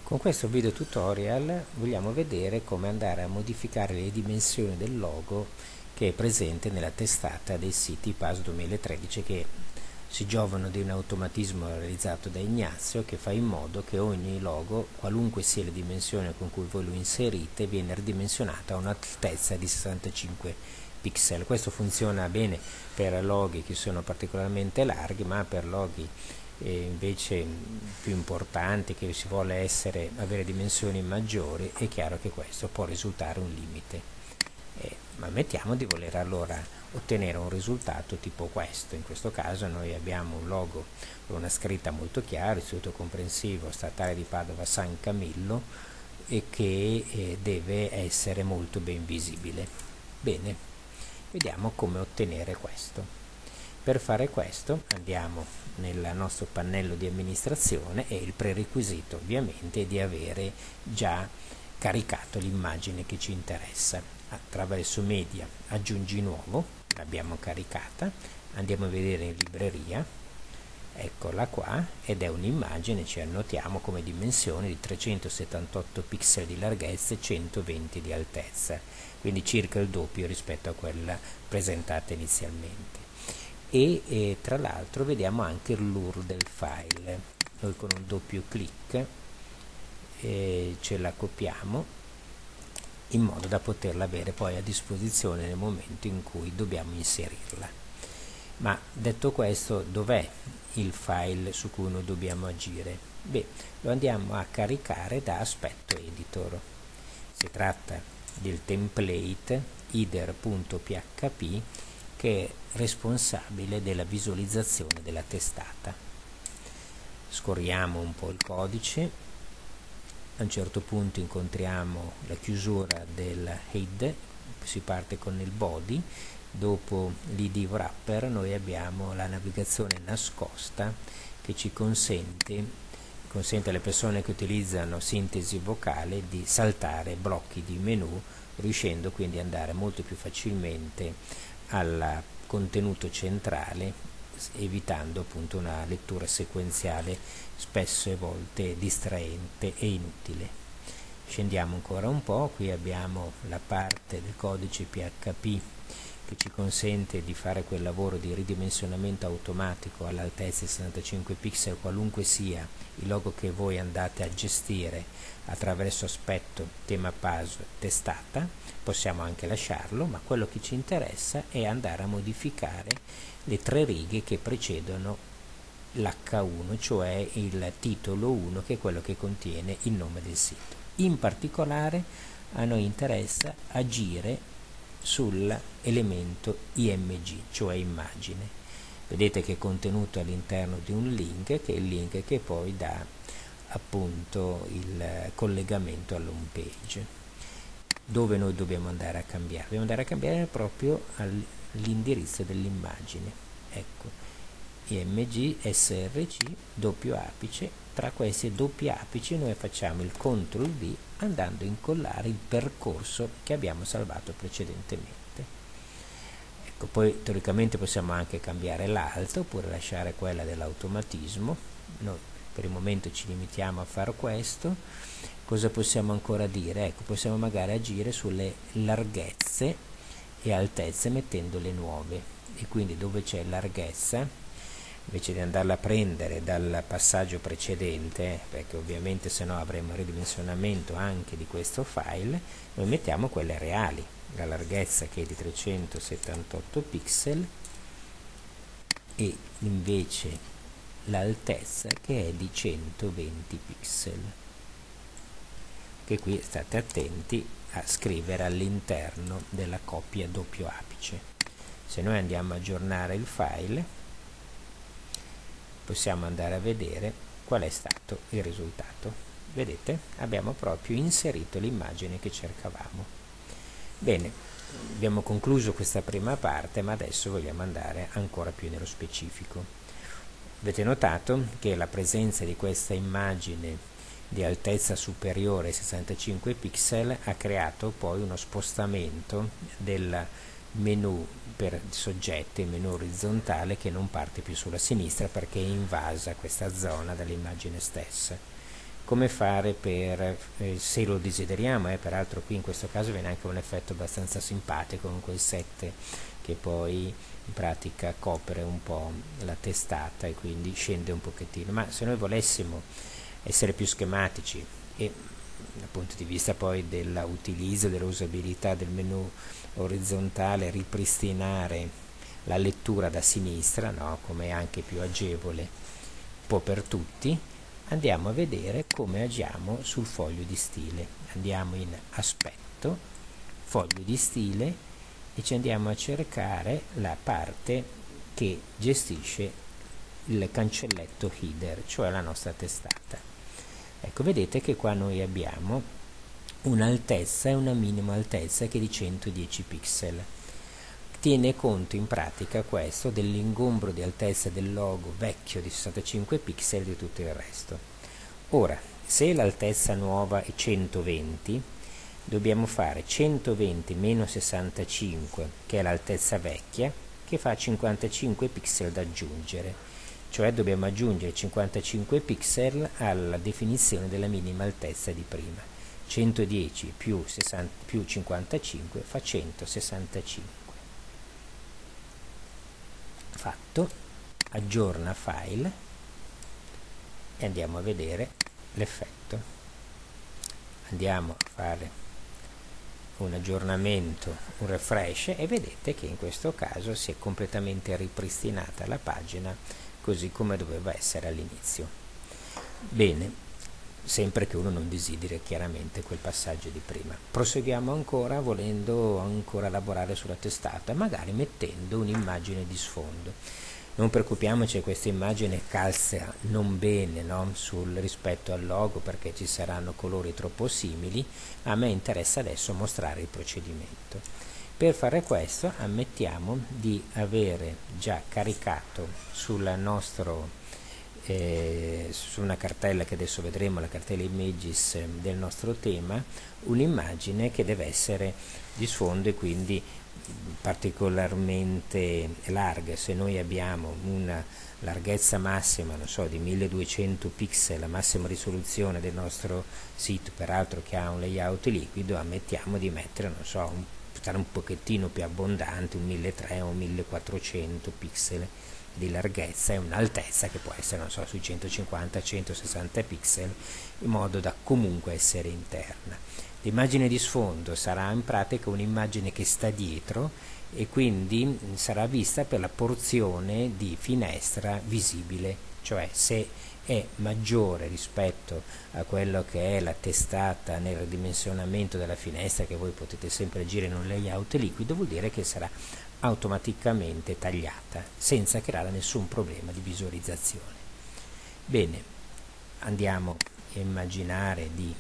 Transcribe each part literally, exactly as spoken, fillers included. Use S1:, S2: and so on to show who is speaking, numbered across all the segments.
S1: Con questo video tutorial vogliamo vedere come andare a modificare le dimensioni del logo che è presente nella testata dei siti P A S duemilatredici, che si giovano di un automatismo realizzato da Ignazio che fa in modo che ogni logo, qualunque sia la dimensione con cui voi lo inserite, viene ridimensionato a un'altezza di sessantacinque pixel. Questo funziona bene per loghi che sono particolarmente larghi, ma per loghi e invece più importanti, che si vuole essere, avere dimensioni maggiori, è chiaro che questo può risultare un limite. Eh, ma ammettiamo di voler allora ottenere un risultato tipo questo. In questo caso noi abbiamo un logo con una scritta molto chiara: Istituto Comprensivo Statale di Padova San Camillo, e che eh, deve essere molto ben visibile. Bene, vediamo come ottenere questo. Per fare questo andiamo nel nostro pannello di amministrazione e il prerequisito ovviamente è di avere già caricato l'immagine che ci interessa. Attraverso media aggiungi nuovo, l'abbiamo caricata, andiamo a vedere in libreria, eccola qua, ed è un'immagine, ci annotiamo come dimensione di trecentosettantotto pixel di larghezza e centoventi di altezza, quindi circa il doppio rispetto a quella presentata inizialmente. E, e tra l'altro vediamo anche l'U R L del file. Noi con un doppio clic eh, ce la copiamo in modo da poterla avere poi a disposizione nel momento in cui dobbiamo inserirla. Ma detto questo, dov'è il file su cui noi dobbiamo agire? Beh, lo andiamo a caricare da Aspetto Editor. Si tratta del template header.php, che è responsabile della visualizzazione della testata. Scorriamo un po' il codice, a un certo punto incontriamo la chiusura del head, si parte con il body, dopo l'I D wrapper noi abbiamo la navigazione nascosta che ci consente, consente alle persone che utilizzano sintesi vocale di saltare blocchi di menu, riuscendo quindi ad andare molto più facilmente al contenuto centrale, evitando appunto una lettura sequenziale spesso e volte distraente e inutile. Scendiamo ancora un po', qui abbiamo la parte del codice P H P che ci consente di fare quel lavoro di ridimensionamento automatico all'altezza di sessantacinque pixel, qualunque sia il logo che voi andate a gestire attraverso aspetto, tema P A S, testata. Possiamo anche lasciarlo, ma quello che ci interessa è andare a modificare le tre righe che precedono l'H uno, cioè il titolo uno, che è quello che contiene il nome del sito. In particolare a noi interessa agire sull'elemento I M G, cioè immagine. Vedete che è contenuto all'interno di un link, che è il link che poi dà appunto il collegamento all'home page. Dove noi dobbiamo andare a cambiare? Dobbiamo andare a cambiare proprio all'indirizzo dell'immagine. Ecco, I M G, S R C, doppio apice. Tra questi doppi apici noi facciamo il control V andando a incollare il percorso che abbiamo salvato precedentemente. Ecco, poi teoricamente possiamo anche cambiare l'alto oppure lasciare quella dell'automatismo. Noi per il momento ci limitiamo a fare questo. Cosa possiamo ancora dire? Ecco, possiamo magari agire sulle larghezze e altezze mettendole nuove, e quindi dove c'è larghezza, invece di andarla a prendere dal passaggio precedente, perché ovviamente se no avremo il ridimensionamento anche di questo file, noi mettiamo quelle reali, la larghezza che è di trecentosettantotto pixel e invece l'altezza che è di centoventi pixel, che qui state attenti a scrivere all'interno della coppia doppio apice. Se noi andiamo a aggiornare il file, possiamo andare a vedere qual è stato il risultato. Vedete? Abbiamo proprio inserito l'immagine che cercavamo. Bene, abbiamo concluso questa prima parte, ma adesso vogliamo andare ancora più nello specifico. Avete notato che la presenza di questa immagine di altezza superiore ai sessantacinque pixel ha creato poi uno spostamento del menu per soggetti, il menu orizzontale, che non parte più sulla sinistra perché è invasa questa zona dall'immagine stessa. come fare per, eh, se lo desideriamo, eh, peraltro qui in questo caso viene anche un effetto abbastanza simpatico con quel sette che poi in pratica copre un po' la testata e quindi scende un pochettino, ma se noi volessimo essere più schematici e dal punto di vista poi dell'utilizzo, dell'usabilità del menu orizzontale, ripristinare la lettura da sinistra, no? Come è anche più agevole un po' per tutti, andiamo a vedere come agiamo sul foglio di stile. Andiamo in aspetto, foglio di stile, e ci andiamo a cercare la parte che gestisce il cancelletto header, cioè la nostra testata. Ecco, vedete che qua noi abbiamo un'altezza e una minima altezza che è di centodieci pixel. Tiene conto in pratica questo dell'ingombro di altezza del logo vecchio di sessantacinque pixel e di tutto il resto. Ora, se l'altezza nuova è centoventi, dobbiamo fare centoventi meno sessantacinque, che è l'altezza vecchia, che fa cinquantacinque pixel da aggiungere, cioè dobbiamo aggiungere cinquantacinque pixel alla definizione della minima altezza di prima. centodieci più, sessanta, più cinquantacinque fa centosessantacinque. Fatto, aggiorna file e andiamo a vedere l'effetto. Andiamo a fare un aggiornamento, un refresh, e vedete che in questo caso si è completamente ripristinata la pagina così come doveva essere all'inizio. Bene, sempre che uno non desideri chiaramente quel passaggio di prima. Proseguiamo ancora volendo ancora lavorare sulla testata, magari mettendo un'immagine di sfondo. Non preoccupiamoci, questa immagine calza non bene, no? Sul, rispetto al logo, perché ci saranno colori troppo simili. A me interessa adesso mostrare il procedimento. Per fare questo ammettiamo di avere già caricato sul nostro Eh, su una cartella che adesso vedremo, la cartella images del nostro tema, un'immagine che deve essere di sfondo e quindi particolarmente larga. Se noi abbiamo una larghezza massima, non so, di milleduecento pixel, la massima risoluzione del nostro sito, peraltro che ha un layout liquido, ammettiamo di mettere, non so, un, stare un pochettino più abbondante, un milletrecento o millequattrocento pixel di larghezza e un'altezza che può essere, non so, sui centocinquanta centosessanta pixel, in modo da comunque essere interna. L'immagine di sfondo sarà in pratica un'immagine che sta dietro e quindi sarà vista per la porzione di finestra visibile, cioè se è maggiore rispetto a quello che è la testata nel ridimensionamento della finestra, che voi potete sempre agire in un layout liquido, vuol dire che sarà automaticamente tagliata senza creare nessun problema di visualizzazione. Bene, andiamo a immaginare di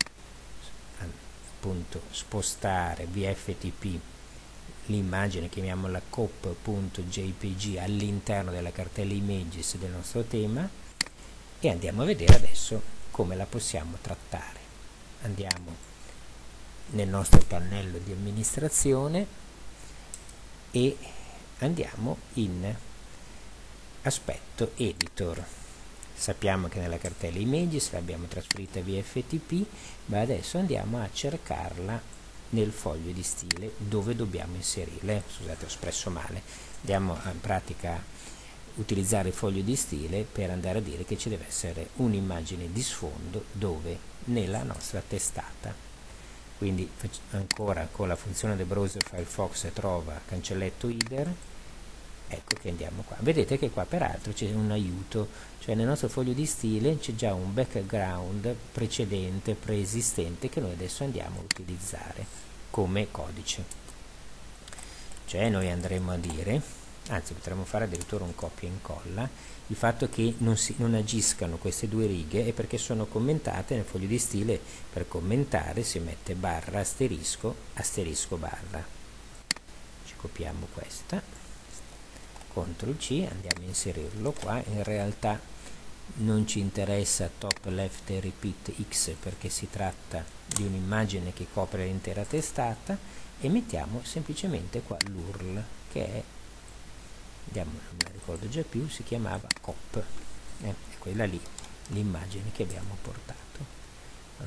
S1: appunto spostare V F T P l'immagine, chiamiamola cop.jpg, all'interno della cartella images del nostro tema e andiamo a vedere adesso come la possiamo trattare. Andiamo nel nostro pannello di amministrazione e andiamo in aspetto editor. Sappiamo che nella cartella images l'abbiamo trasferita V F T P, ma adesso andiamo a cercarla nel foglio di stile dove dobbiamo inserirla. Scusate, ho espresso male. Andiamo a, in pratica a utilizzare il foglio di stile per andare a dire che ci deve essere un'immagine di sfondo dove? Nella nostra testata. Quindi ancora con la funzione del browser Firefox trova cancelletto header, ecco che andiamo qua. Vedete che qua peraltro c'è un aiuto, cioè nel nostro foglio di stile c'è già un background precedente, preesistente, che noi adesso andiamo a utilizzare come codice. Cioè noi andremo a dire, anzi potremmo fare addirittura un copia e incolla, il fatto che non, si, non agiscano queste due righe è perché sono commentate nel foglio di stile. Per commentare si mette barra asterisco asterisco barra. Ci copiamo questa, control C, andiamo a inserirlo qua. In realtà non ci interessa top left repeat X perché si tratta di un'immagine che copre l'intera testata, e mettiamo semplicemente qua l'U R L che è, andiamo, non me la ricordo già più, si chiamava cop, eh, è quella lì l'immagine che abbiamo portato.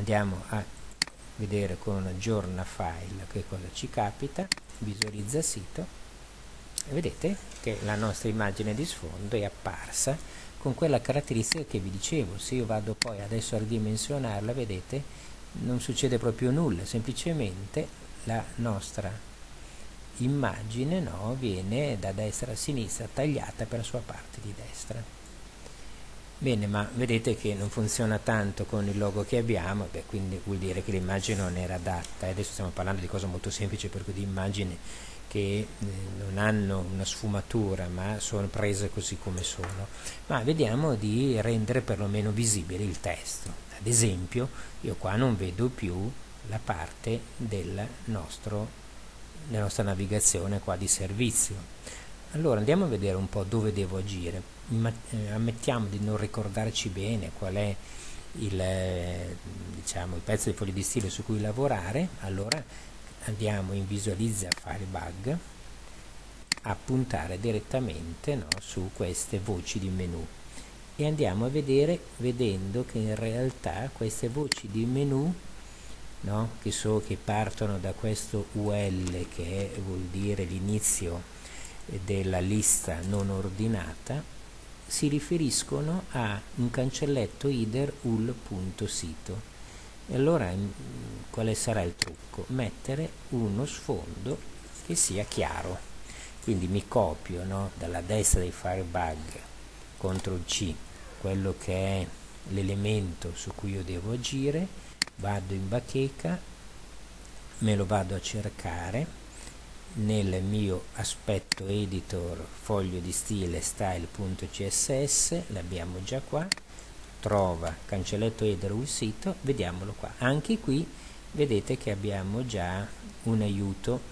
S1: andiamo a vedere con aggiorna file che cosa ci capita, visualizza sito, e vedete che la nostra immagine di sfondo è apparsa con quella caratteristica che vi dicevo. Se io vado poi adesso a ridimensionarla, vedete, non succede proprio nulla, semplicemente la nostra immagine, no, viene da destra a sinistra tagliata per la sua parte di destra. Bene, ma vedete che non funziona tanto con il logo che abbiamo, beh, quindi vuol dire che l'immagine non era adatta. Adesso stiamo parlando di cose molto semplici, per cui di immagini che eh, non hanno una sfumatura, ma sono prese così come sono. Ma vediamo di rendere perlomeno visibile il testo. Ad esempio, io qua non vedo più la parte del nostro, della nostra navigazione qua di servizio. Allora andiamo a vedere un po' dove devo agire. Ammettiamo di non ricordarci bene qual è il, diciamo, il pezzo di foglio di stile su cui lavorare. Allora andiamo in visualizza Firebug a puntare direttamente, no, su queste voci di menu e andiamo a vedere, vedendo che in realtà queste voci di menu, no, che, so, che partono da questo U L, che è, vuol dire l'inizio della lista non ordinata, si riferiscono a un cancelletto header ul.sito. E allora quale sarà il trucco? Mettere uno sfondo che sia chiaro. Quindi mi copio, no, dalla destra dei Firebug, control C, quello che è l'elemento su cui io devo agire, vado in bacheca, me lo vado a cercare nel mio aspetto editor, foglio di stile style.css, l'abbiamo già qua, trova cancelletto header ul sito, vediamolo qua. Anche qui vedete che abbiamo già un aiuto,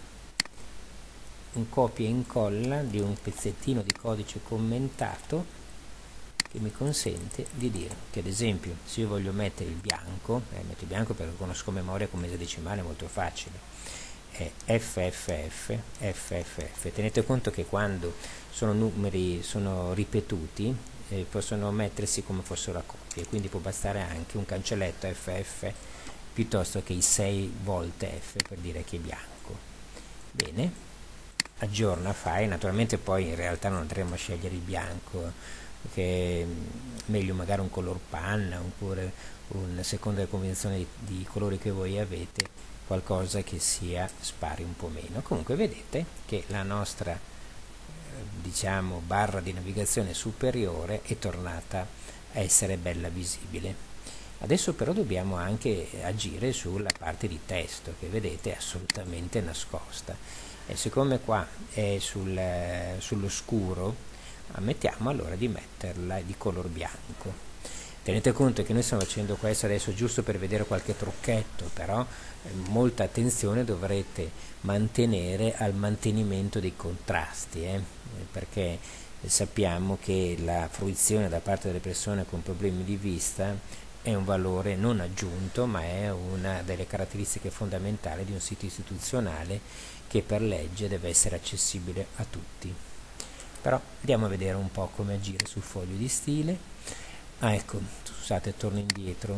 S1: un copia e incolla di un pezzettino di codice commentato che mi consente di dire che, ad esempio, se io voglio mettere il bianco, eh, metto il bianco perché conosco memoria con mese decimale, è molto facile, è F F F, F F F. Tenete conto che quando sono numeri, sono ripetuti, eh, possono mettersi come fossero a coppie, quindi può bastare anche un cancelletto F F piuttosto che i sei volte F per dire che è bianco. Bene, aggiorna file, naturalmente poi in realtà non andremo a scegliere il bianco, che è meglio magari un color panna, oppure un, secondo le convenzioni di, di colori che voi avete, qualcosa che sia spari un po' meno. Comunque vedete che la nostra eh, diciamo barra di navigazione superiore è tornata a essere bella visibile. Adesso però dobbiamo anche agire sulla parte di testo, che vedete è assolutamente nascosta, e siccome qua è sul, eh, sullo scuro, ammettiamo allora di metterla di color bianco. Tenete conto che noi stiamo facendo questo adesso giusto per vedere qualche trucchetto, però eh, molta attenzione dovrete mantenere al mantenimento dei contrasti, eh, perché sappiamo che la fruizione da parte delle persone con problemi di vista è un valore non aggiunto, ma è una delle caratteristiche fondamentali di un sito istituzionale che per legge deve essere accessibile a tutti. Però andiamo a vedere un po' come agire sul foglio di stile. Ah, ecco, scusate, torno indietro.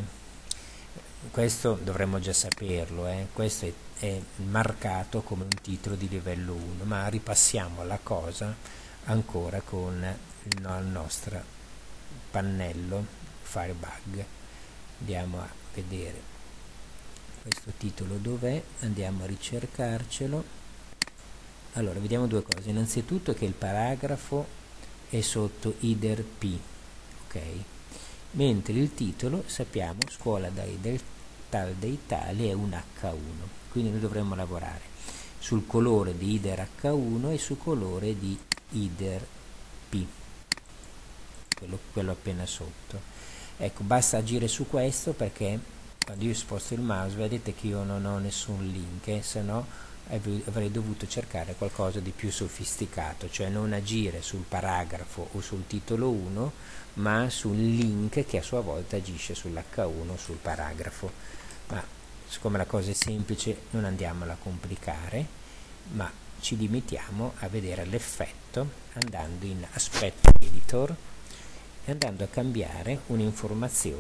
S1: Questo dovremmo già saperlo, eh? Questo è, è marcato come un titolo di livello uno, ma ripassiamo la cosa ancora con il, no, il nostro pannello Firebug. Andiamo a vedere questo titolo dov'è, andiamo a ricercarcelo. Allora, vediamo due cose. Innanzitutto che il paragrafo è sotto header P, ok? Mentre il titolo, sappiamo, scuola dai del tal dei tali è un H uno. Quindi noi dovremmo lavorare sul colore di header H uno e sul colore di header P, quello, quello appena sotto. Ecco, basta agire su questo, perché quando io sposto il mouse vedete che io non ho nessun link, eh, se no avrei dovuto cercare qualcosa di più sofisticato, cioè non agire sul paragrafo o sul titolo uno, ma sul link che a sua volta agisce sull'H uno, sul paragrafo. Ma siccome la cosa è semplice non andiamola a complicare, ma ci limitiamo a vedere l'effetto andando in aspetto editor e andando a cambiare un'informazione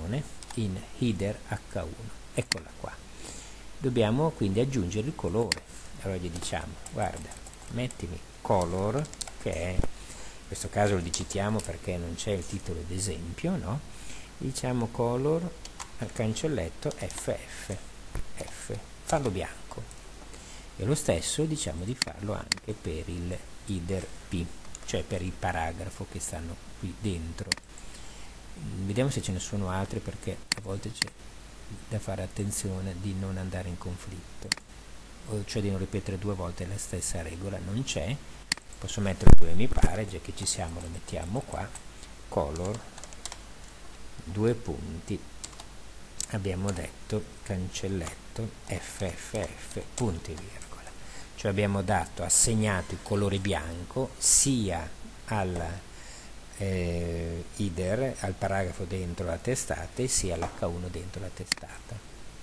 S1: in header acca uno, eccola qua. Dobbiamo quindi aggiungere il colore, allora gli diciamo guarda mettimi color, che è, in questo caso lo digitiamo perché non c'è il titolo d'esempio, no? Diciamo color al cancelletto F F F, farlo bianco, e lo stesso diciamo di farlo anche per il header P, cioè per il paragrafo che stanno qui dentro. Vediamo se ce ne sono altri, perché a volte c'è da fare attenzione di non andare in conflitto, cioè di non ripetere due volte la stessa regola. Non c'è, posso mettere dove mi pare, già che ci siamo lo mettiamo qua, color, due punti, abbiamo detto cancelletto F F F punti virgola, cioè abbiamo dato, assegnato il colore bianco sia al eh, header, al paragrafo dentro la testata, e sia all'H uno dentro la testata.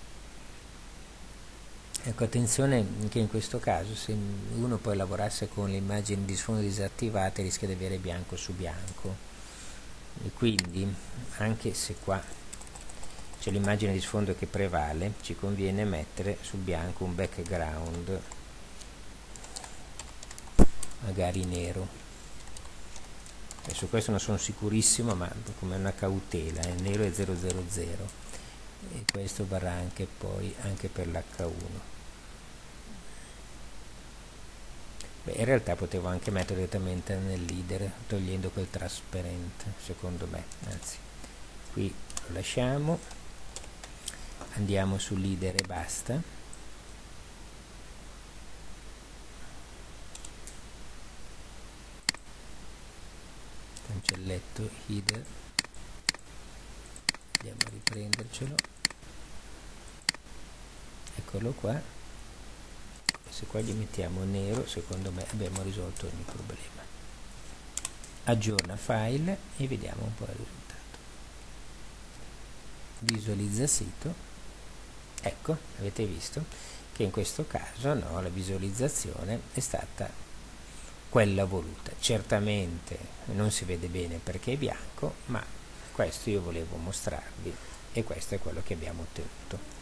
S1: Ecco, attenzione che in questo caso, se uno poi lavorasse con le immagini di sfondo disattivate, rischia di avere bianco su bianco, e quindi anche se qua c'è l'immagine di sfondo che prevale, ci conviene mettere sul bianco un background magari nero. E su questo non sono sicurissimo, ma come una cautela, il nero è zero zero zero, e questo varrà anche poi anche per l'H uno. Beh, in realtà potevo anche mettere direttamente nel leader togliendo quel trasparente, secondo me, anzi qui lo lasciamo, andiamo sul leader e basta. Cancelletto header, andiamo a riprendercelo, eccolo qua. Se qua gli mettiamo nero, secondo me abbiamo risolto ogni problema. Aggiorna file e vediamo un po' il risultato. Visualizza sito, ecco, avete visto che in questo caso no, la visualizzazione è stata quella voluta. Certamente non si vede bene perché è bianco, ma questo io volevo mostrarvi, e questo è quello che abbiamo ottenuto.